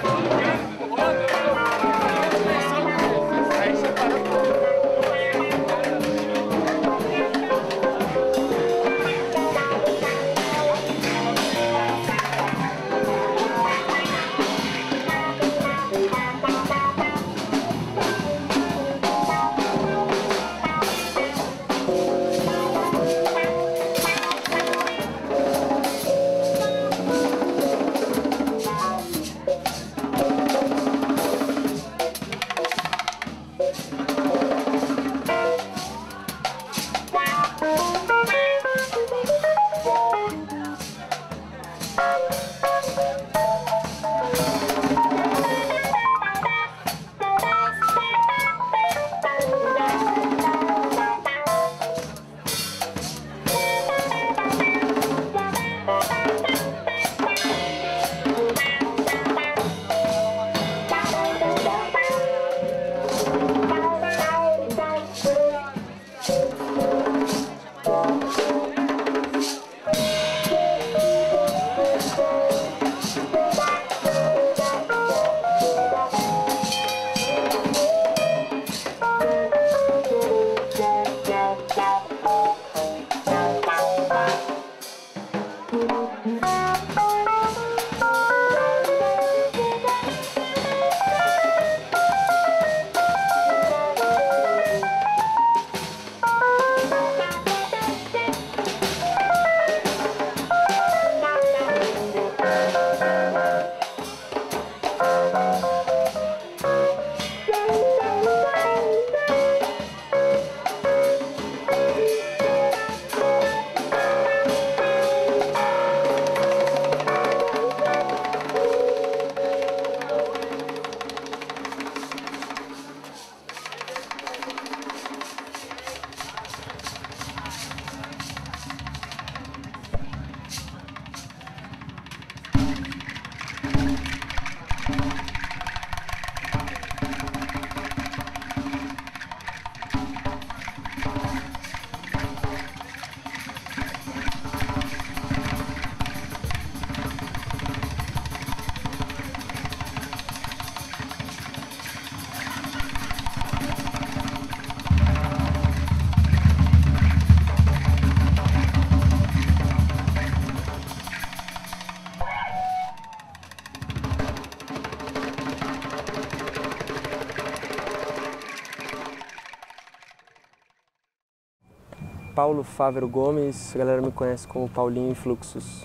Paulo Fávero Gomes, a galera me conhece como Paulinho Fluxus.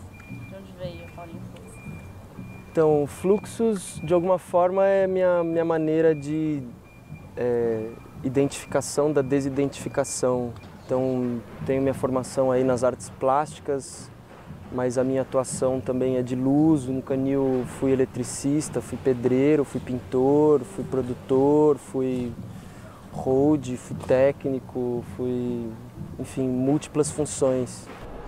De onde veio Paulinho Fluxus? Então, Fluxus, de alguma forma, é minha maneira de identificação da desidentificação. Então, tenho minha formação aí nas artes plásticas, mas a minha atuação também é de luz. No Canil fui eletricista, fui pedreiro, fui pintor, fui produtor, fui road, fui técnico, fui, enfim, múltiplas funções.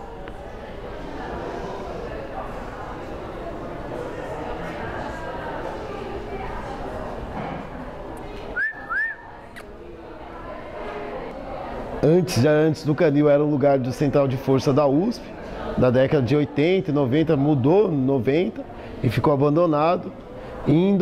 Antes do Canil era um lugar de central de força da USP, da década de 80 e 90, mudou em 90 e ficou abandonado. E em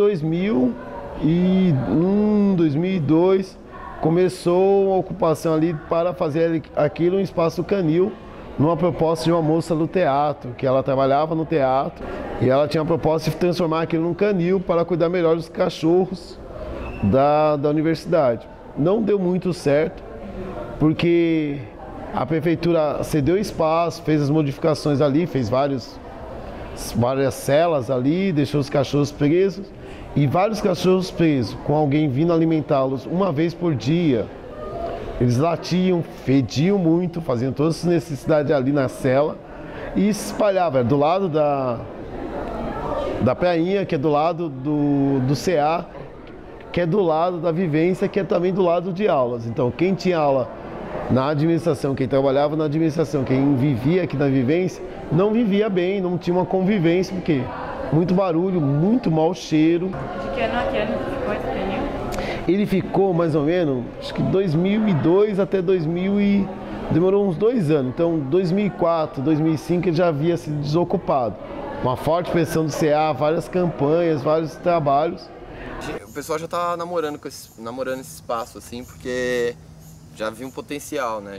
2001, 2002, começou a ocupação ali para fazer aquilo um espaço Canil, numa proposta de uma moça do teatro, que ela trabalhava no teatro e ela tinha a proposta de transformar aquilo num canil para cuidar melhor dos cachorros da universidade. Não deu muito certo, porque a prefeitura cedeu espaço, fez as modificações ali, fez várias celas ali, deixou os cachorros presos. E vários cachorros presos, com alguém vindo alimentá-los uma vez por dia. Eles latiam, fediam muito, faziam todas as necessidades ali na cela e se espalhava do lado da prainha, que é do lado do CA, que é do lado da vivência, que é também do lado de aulas. Então, quem tinha aula na administração, quem trabalhava na administração, quem vivia aqui na vivência, não vivia bem, não tinha uma convivência, porque muito barulho, muito mau cheiro. De que ano a que ano ficou esse Canil? Ele ficou mais ou menos, acho que 2002 até 2000 e demorou uns 2 anos. Então, 2004, 2005 ele já havia sido desocupado. uma forte pressão do CA, várias campanhas, vários trabalhos. O pessoal já tá namorando esse espaço, assim, porque já viu um potencial, né?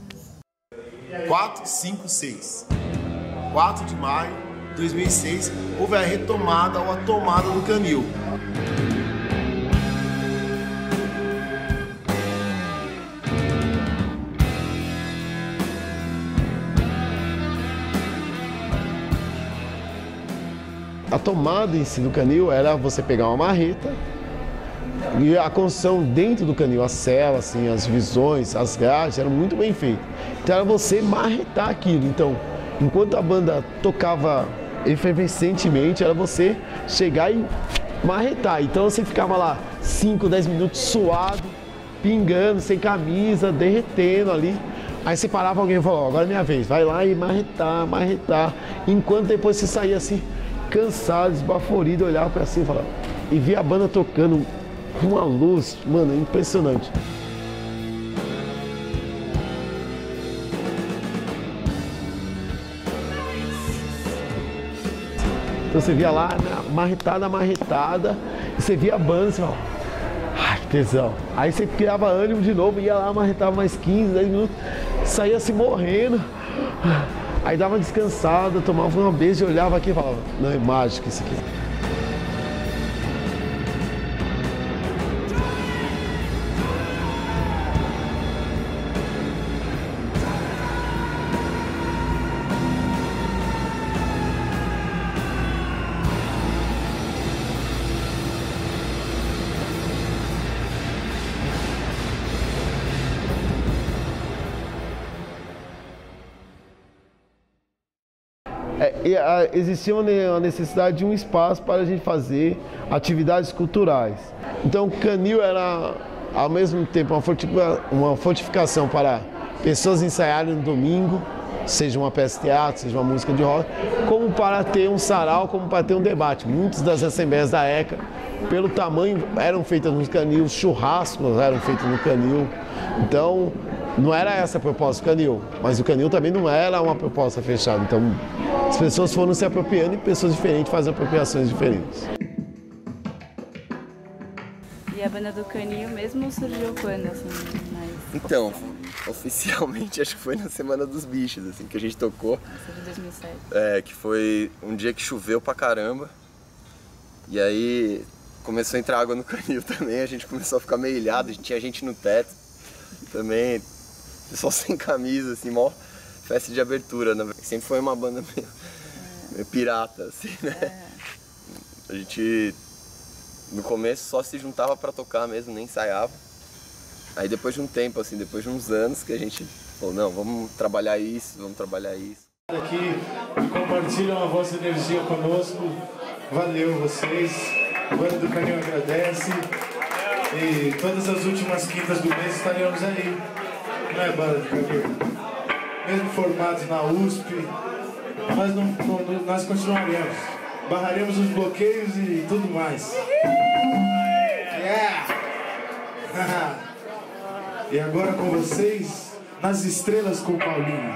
4, 5, 6. 4 de maio de 2006, houve a retomada ou a tomada do canil. A tomada em si do canil era você pegar uma marreta e a construção dentro do canil, a cela, assim, as divisões, as grades eram muito bem feitas. Então era você marretar aquilo. Então, enquanto a banda tocava efervescentemente, era você chegar e marretar. Então você ficava lá 5, 10 minutos suado, pingando, sem camisa, derretendo ali. Aí você parava alguém e falava, agora é minha vez, vai lá e marretar, marretar. Enquanto depois você saía assim, cansado, esbaforido, olhava pra cima e falava, e via a banda tocando com uma luz, mano, impressionante. Então você via lá, marretada, marretada, e você via a banda, você falava, ai, que tesão. Aí você criava ânimo de novo, ia lá, marretava mais 15, 10 minutos, saía se morrendo. Aí dava uma descansada, tomava uma beijo e olhava aqui e falava, não, é mágico isso aqui. Existia uma necessidade de um espaço para a gente fazer atividades culturais. Então o canil era, ao mesmo tempo, uma fortificação para pessoas ensaiarem no domingo, seja uma peça de teatro, seja uma música de rock, como para ter um sarau, como para ter um debate. Muitas das assembleias da ECA, pelo tamanho, eram feitas no canil, churrascos eram feitos no canil. Então, não era essa a proposta do canil, mas o canil também não era uma proposta fechada. Então, as pessoas foram se apropriando e pessoas diferentes fazem apropriações diferentes. E a banda do canil mesmo surgiu quando, assim, mais... Então, oficialmente acho que foi na Semana dos Bichos, assim, que a gente tocou. Essa de 2007. Que foi um dia que choveu pra caramba. E aí começou a entrar água no canil também, a gente começou a ficar meio ilhado, tinha gente no teto também, pessoal sem camisa, assim, mó festa de abertura, né? Sempre foi uma banda meio pirata, assim, né? A gente, no começo, só se juntava pra tocar mesmo, nem ensaiava. Aí depois de um tempo, assim, depois de uns anos, que a gente falou, não, vamos trabalhar isso, vamos trabalhar isso. Aqui, compartilham a vossa energia conosco, valeu vocês, a banda do Canil agradece, e todas as últimas quintas do mês estaremos aí, não é, banda do Canil? Mesmo formados na USP, nós continuaremos, barraremos os bloqueios e tudo mais. Yeah! E agora com vocês, Nas Estrelas com Paulinho.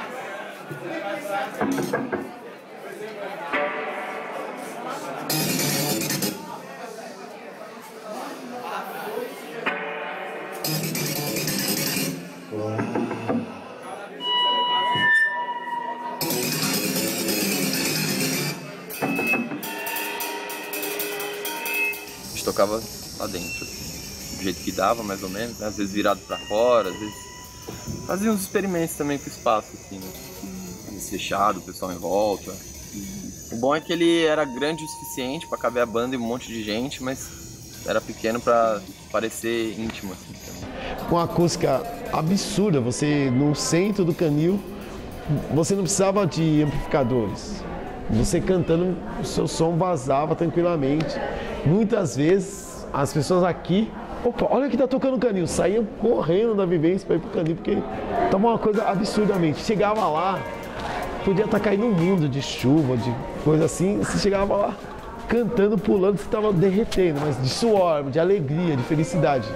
A gente tocava lá dentro, assim, do jeito que dava, mais ou menos, né? Às vezes virado pra fora, às vezes fazia uns experimentos também com o espaço, assim, né? Às vezes fechado, o pessoal em volta. O bom é que ele era grande o suficiente pra caber a banda e um monte de gente, mas era pequeno pra parecer íntimo, assim, também. Com uma acústica absurda, você no centro do canil, você não precisava de amplificadores. Você cantando, o seu som vazava tranquilamente. Muitas vezes, as pessoas aqui, opa, olha que tá tocando o canil, saíam correndo da vivência para ir pro canil, porque tava uma coisa absurdamente. Chegava lá, podia estar caindo um mundo de chuva, de coisa assim, você chegava lá cantando, pulando, você estava derretendo, mas de suor, de alegria, de felicidade.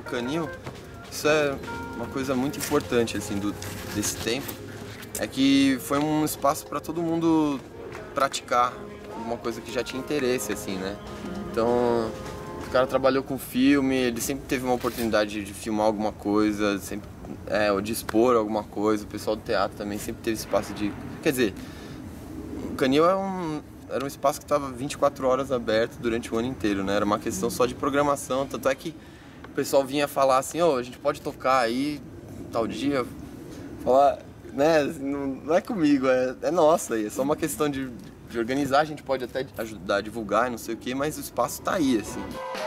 Canil, isso é uma coisa muito importante assim, desse tempo, é que foi um espaço para todo mundo praticar alguma coisa que já tinha interesse, assim, né? Então, o cara trabalhou com filme, ele sempre teve uma oportunidade de filmar alguma coisa, sempre, ou de expor alguma coisa. O pessoal do teatro também sempre teve espaço de... Quer dizer, o Canil era um espaço que estava 24 horas aberto durante o ano inteiro, né? Era uma questão só de programação, tanto é que o pessoal vinha falar assim, a gente pode tocar aí tal dia, falar, né? Não é comigo, é nossa aí, é só uma questão de organizar, a gente pode até ajudar a divulgar e não sei o que, mas o espaço tá aí, assim.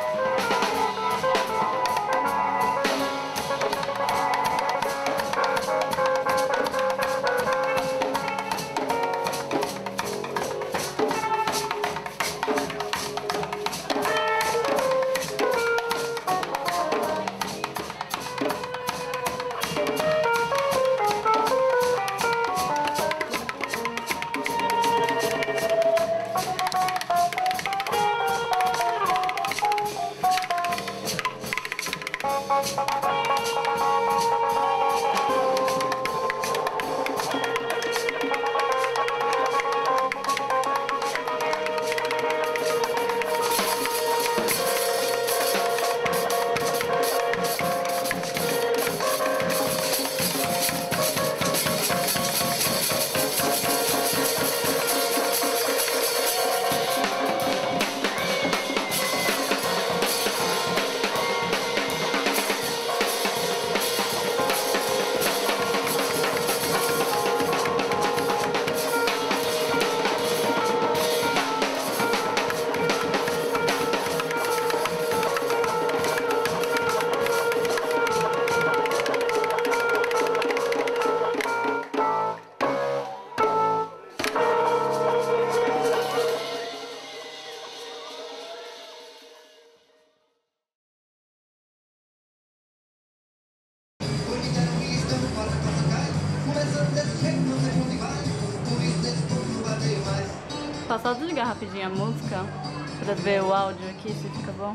Só desligar rapidinho a música pra ver o áudio aqui, se fica bom.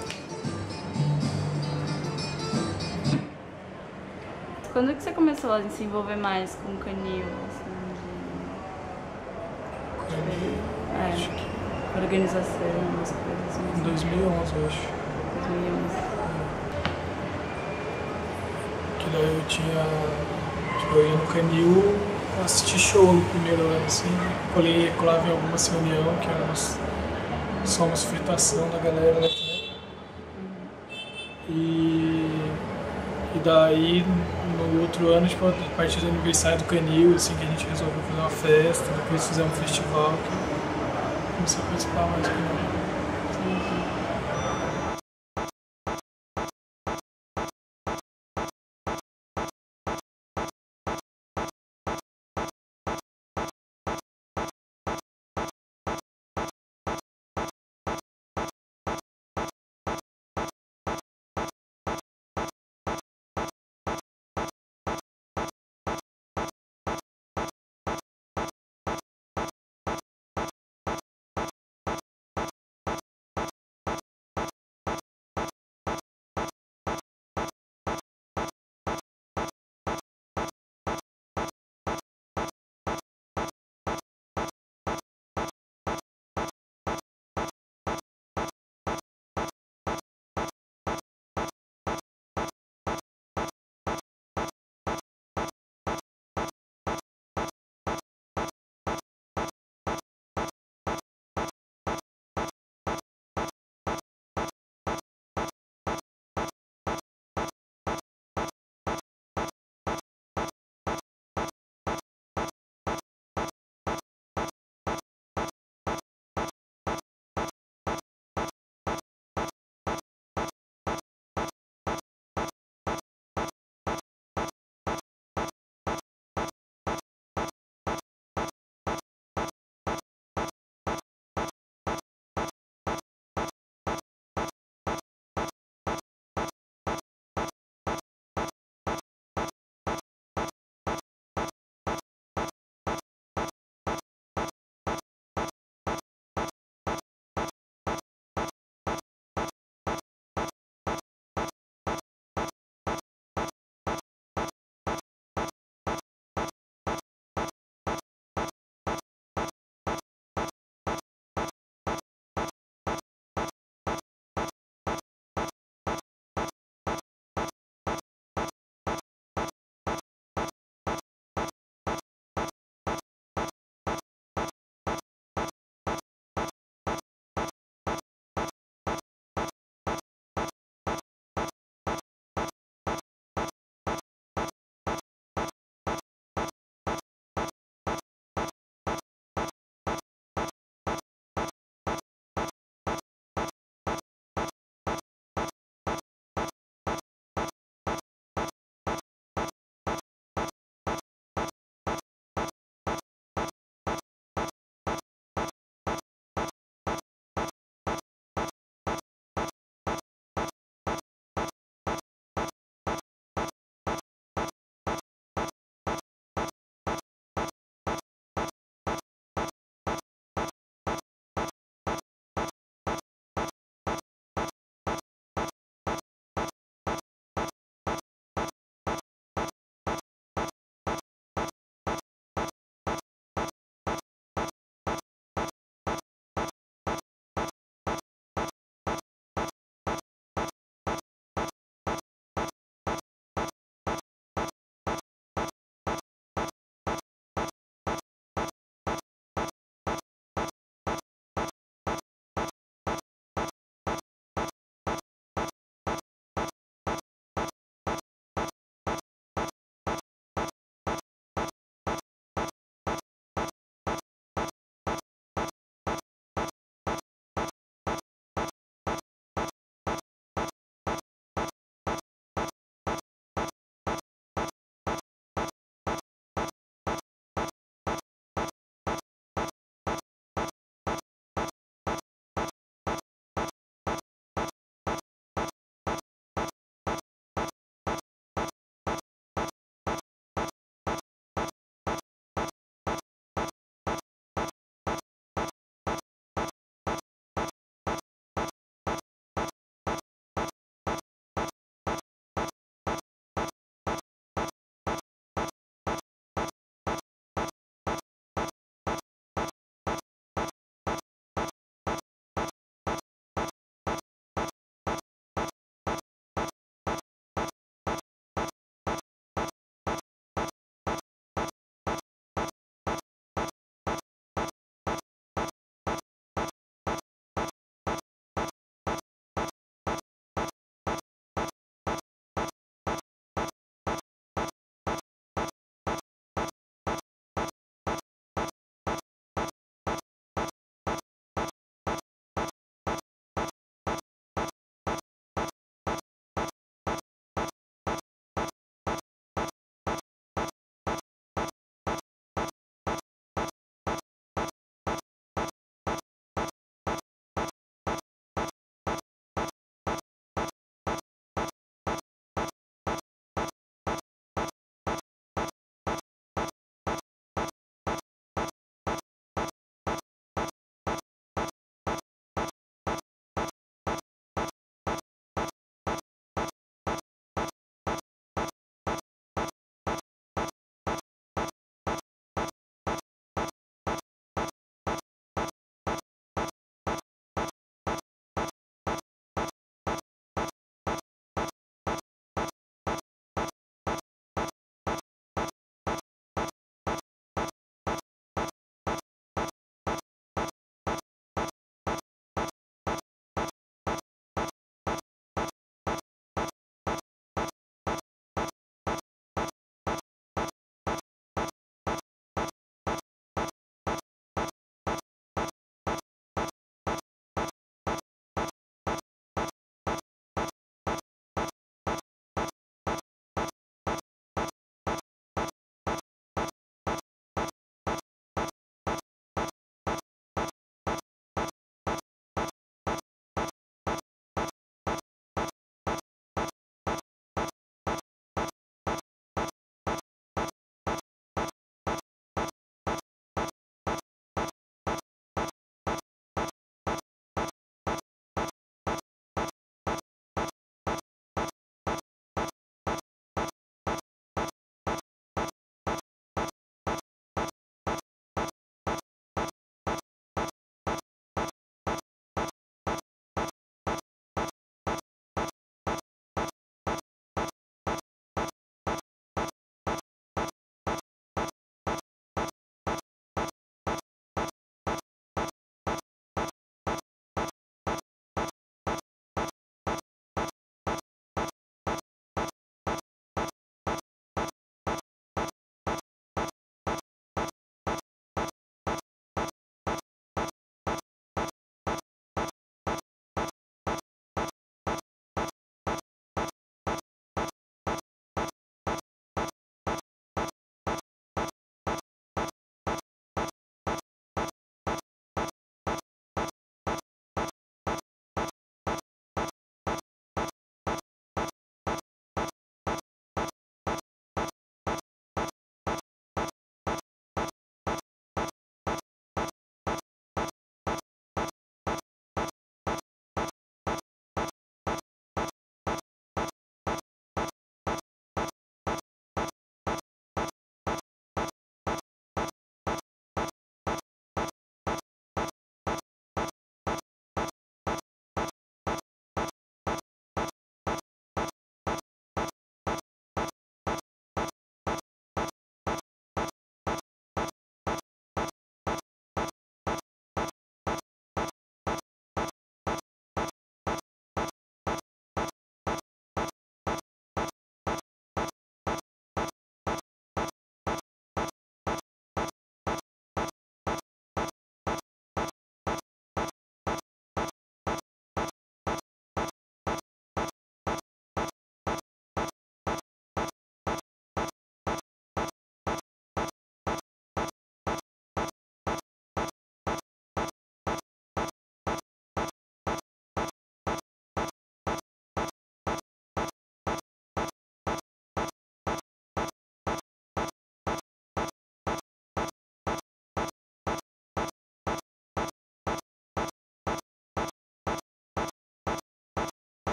Quando que você começou a se envolver mais com o Canil? Assim, organização, as coisas assim. Em 2011, eu acho. 2011. Que daí eu tinha... Tipo, eu ia no Canil assistir show no primeiro ano, assim. Colava em algumas reuniões, que eram somos fritação da galera, né? E daí, no outro ano, tipo, a partir do aniversário do Canil, assim, que a gente resolveu fazer uma festa, depois fizemos um festival, que comecei a participar mais do Canil.